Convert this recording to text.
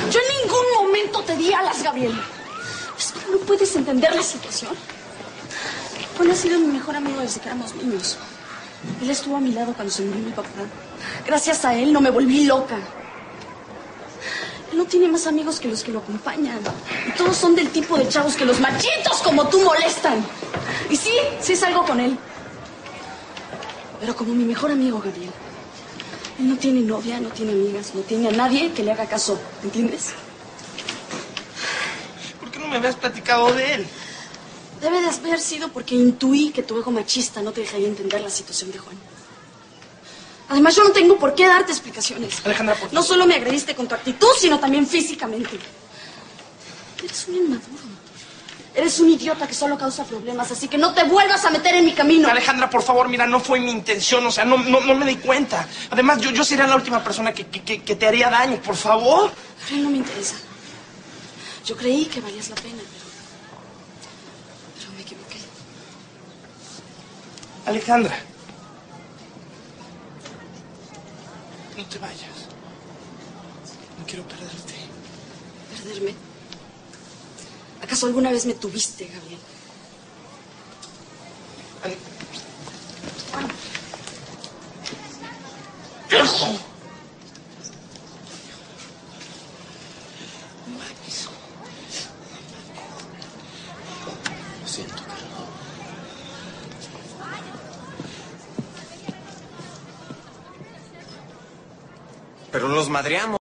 Yo en ningún momento te di alas, Gabriel. Es que no puedes entender la situación. Juan ha sido mi mejor amigo desde que éramos niños. Él estuvo a mi lado cuando se murió mi papá. Gracias a él no me volví loca. Él no tiene más amigos que los que lo acompañan. Y todos son del tipo de chavos que los machitos como tú molestan. Y sí salgo con él. Pero como mi mejor amigo, Gabriel. Él no tiene novia, no tiene amigas, no tiene a nadie que le haga caso. ¿Entiendes? ¿Por qué no me habías platicado de él? Debe de haber sido porque intuí que tu ego machista no te dejaría entender la situación de Juan. Además, yo no tengo por qué darte explicaciones. Alejandra, ¿por qué? No solo me agrediste con tu actitud, sino también físicamente. Eres un inmaduro. Eres un idiota que solo causa problemas, así que no te vuelvas a meter en mi camino. Alejandra, por favor, mira, no fue mi intención, o sea, no me di cuenta. Además, yo sería la última persona que te haría daño, por favor. Gabriel, no me interesa. Yo creí que valías la pena, pero me equivoqué. Alejandra. No te vayas. No quiero perderte. ¿Perderme? ¿Acaso alguna vez me tuviste, Gabriel? Lo siento, Carlos. Pero nos madreamos.